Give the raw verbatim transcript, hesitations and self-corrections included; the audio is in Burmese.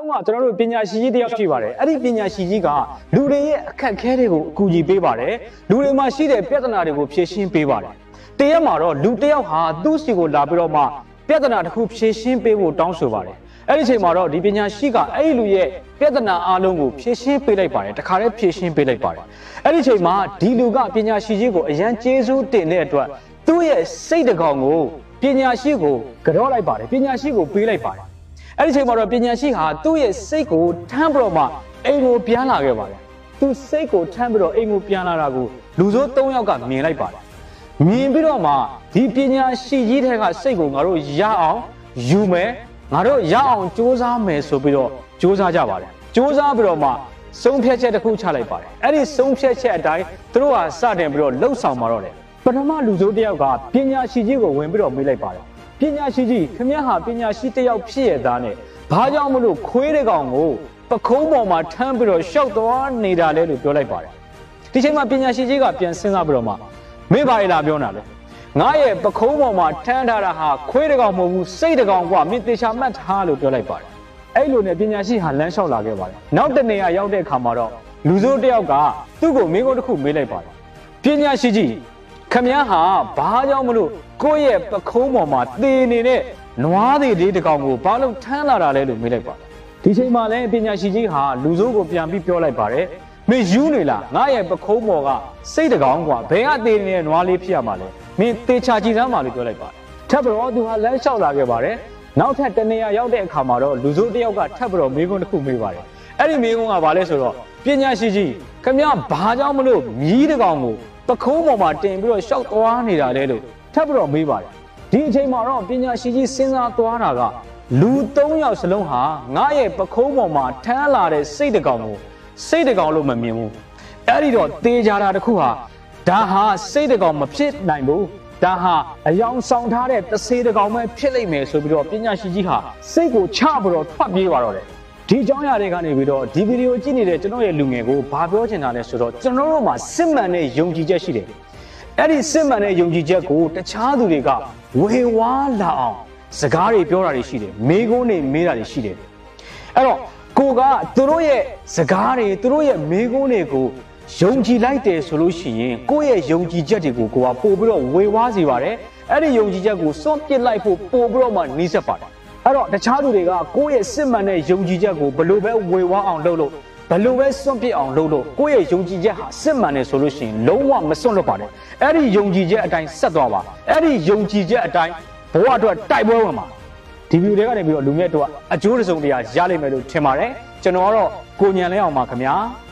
ကကျွန်တော်တို့ပညာရှိကြီးတယောက်ရှိပါတယ်အဲ့ဒီပညာရှိကြီးကလူတွေရဲ့အခက်အခဲတွေကိုအကူအညီပေးပါတယ်လူတွေမှာရှိတဲ့ပြဿနာတွေကိုဖြေရှင်းပေးပါတယ်တရက်မှာတော့လူတယောက်ဟာသူ့စီကိုလာပြီးတော့မှပြဿနာတစ်ခုဖြေရှင်းပေးဖို့တောင်းဆိုပါတယ်အဲ့ဒီချိန်မှာတော့ဒီပညာရှိကအဲ့ဒီလူရဲ့ပြဿနာအလုံးကိုဖြေရှင်းပေးလိုက်ပါတယ်တခါတည်းဖြေရှင်းပေးလိုက်ပါတယ်အဲ့ဒီချိန်မှာဒီလူကပညာရှိကြီးကိုအရန်ကျေးဇူးတင်တဲ့အတွက်သူ့ရဲ့စိတ်တကောင်ကိုပညာရှိကိုကြောလိုက်ပါတယ်ပညာရှိကိုပေးလိုက်ပါတယ်အဲ့ဒီချိန်မှာတော့ပညာရှိဟာသူ့ရဲ့စိတ်ကိုထမ်းပြီးတော့မှအိမ်ကိုပြန်လာခဲ့ပါတယ်သူစိတ်ကိုထမ်းပြီးတော့အိမ်ကိုပြန်လာတာကိုလူဆိုး၃ယောက်ကမြင်လိုက်ပါတယ်မြင်ပြီးတော့မှဒီပညာရှိကြီးတဲ့ကစိတ်ကိုငါတို့ရအောင်ယူမယ်ငါတို့ရအောင်စူးစမ်းမယ်ဆိုပြီးတော့စူးစမ်းကြပါတယ်စူးစမ်းပြီးတော့မှဆုံးဖြတ်ချက်တစ်ခုချလိုက်ပါတယ်အဲ့ဒီဆုံးဖြတ်ချက်အတိုင်းသူတို့ဟာစတင်ပြီးတော့လှုပ်ဆောင်มาတော့တယ်ပထမလူဆိုးတယောက်ကပညာရှိကြီးကိုဝင်ပြီးတော့မေးလိုက်ပါတယ်ပညာရှိကြီးခင်ဗျားဟာပညာရှိတယောက်ဖြစ်ရသားနဲ့ဘာကြောင့်မလို့ခွေးတဲ့ကောင်ကိုပခုံးပေါ်မှာထမ်းပြီးတော့ရှောက်သွားနေတာလဲလို့ပြောလိုက်ပါတယ်ဒီချိန်မှာပညာရှိကြီးကပြန်စဉ်းစားပြီးတော့မှမင်းဘာလဲလာပြောနေတာလဲငါရဲ့ပခုံးပေါ်မှာထမ်းထားတာဟာခွေးတဲ့ကောင်မဟုတ်ဘူးစိတ်တဲ့ကောင်ကွာမင်းတေချာမှတ်ထားလို့ပြောလိုက်ပါတယ်အဲ့လိုနဲ့ပညာရှိဟာလမ်းလျှောက်လာခဲ့ပါတယ်နောက်တနေရာရောက်တဲ့အခါမှာတော့လူဆိုးတယောက်ကသူ့ကိုမင်းကိုတစ်ခုမေးလိုက်ပါတယ်ပညာရှိကြီးခင်ဗျားဟာဘာကြောင့်မလို့ကိုယ့်ရဲ့ပခုံးပေါ်မှာသေနေတဲ့နွားသေးလေးတစ်ကောင်ကိုဘာလို့ထမ်းလာတာလဲလို့မေးလိုက်ပါတယ်ဒီချိန်မှာလည်းပညာရှိကြီးဟာလူဆိုးကိုပြန်ပြီးပြောလိုက်ပါတယ်မင်းယူနေလားငါရဲ့ပခုံးပေါ်ကစိတ်တကောင်ကွာဘယ်ကသေနေတဲ့နွားလေးဖြစ်ရမှာလဲမင်းသေချာကြည့်စမ်းပါလို့ပြောလိုက်ပါတယ်ထပ်ပြီးတော့သူဟာလမ်းလျှောက်လာခဲ့ပါတယ်နောက်ထပ်တနေရာရောက်တဲ့အခါမှာတော့လူဆိုးတယောက်ကထပ်ပြီးတော့မေးခွန်းတစ်ခုမေးပါတယ်အဲ့ဒီမေးခွန်းကဘာလဲဆိုတော့ပညာရှိကြီးခင်ဗျားဘာကြောင့်မလို့မြီးတကောင်ကိုပခုံးပေါ်မှာတင်ပြီးတော့ရှောက်သွားနေတာလဲလို့ထပ်ပြီးတော့မေးပါတယ်ဒီအချိန်မှာတော့ပညာရှိကြီးစဉ်းစားသွားတာကလူ၃ယောက်စလုံးဟာငါရဲ့ပခုံးပေါ်မှာထမ်းလာတဲ့စိတ်တကောင်ကိုစိတ်တကောင်လို့မမြင်ဘူးအဲ့ဒီတော့သေချာတာတစ်ခုဟာဒါဟာစိတ်တကောင်မဖြစ်နိုင်ဘူးဒါဟာအယောင်ဆောင်ထားတဲ့တဆေးတကောင်ပဲဖြစ်လိမ့်မယ်ဆိုပြီးတော့ပညာရှိကြီးဟာစိတ်ကိုချပြီးတော့ထွက်ပြေးသွားတော့တယ်ဒီအကြောင်းအရာတွေကနေပြီးတော့ဒီဗီဒီယိုကြည့်နေတဲ့ကျွန်တော်ရဲ့လူငယ်ကိုဘာပြောချင်တာလဲဆိုတော့ကျွန်တော်တို့မှာစစ်မှန်တဲ့ယုံကြည်ချက်ရှိတယ်အဲ့ဒီစစ်မှန်တဲ့ယုံကြည်ချက်ကိုတခြားသူတွေကဝေဝါးလာအောင်စကားတွေပြောတာတွေရှိတယ်မေးခွန်းတွေမေးတာတွေရှိတယ်အဲ့တော့ကိုကသူတို့ရဲ့စကားတွေသူတို့ရဲ့မေးခွန်းတွေကိုယုံကြည်လိုက်တယ်ဆိုလို့ရှိရင်ကိုယ့်ရဲ့ယုံကြည်ချက်တွေကိုကိုကပို့ပြီးတော့ဝေဝါးစေပါတယ်အဲ့ဒီယုံကြည်ချက်ကိုစွန့်ပစ်လိုက်ဖို့ပို့ပြီးတော့မှနှီးစက်ပါတယ်အဲ့တော့တခြားသူတွေကကိုယ့်ရဲ့စစ်မှန်တဲ့ယုံကြည်ချက်ကိုဘယ်လိုပဲဝေဝါးအောင်လုပ်လို့ဘယ်လိုပဲစွန့်ပစ်အောင်လုပ်လို့ကိုယ့်ရဲ့ယုံကြည်ချက်ဟာစစ်မှန်တယ်ဆိုလို့ရှိရင်လုံးဝမစွန့်လွတ်ပါနဲ့အဲ့ဒီယုံကြည်ချက်အတိုင်းဆက်သွားပါအဲ့ဒီယုံကြည်ချက်အတိုင်းဘဝအတွက်တိုက်ပွဲဝင်ပါဒီဗီဒီယိုတွေကနေပြီးတော့လူငယ်တို့ကအကျိုးတစုံတရာရလိမ့်မယ်လို့ထင်ပါတယ်ကျွန်တော်ကတော့ကိုညံလဲအောင်ပါခင်ဗျာ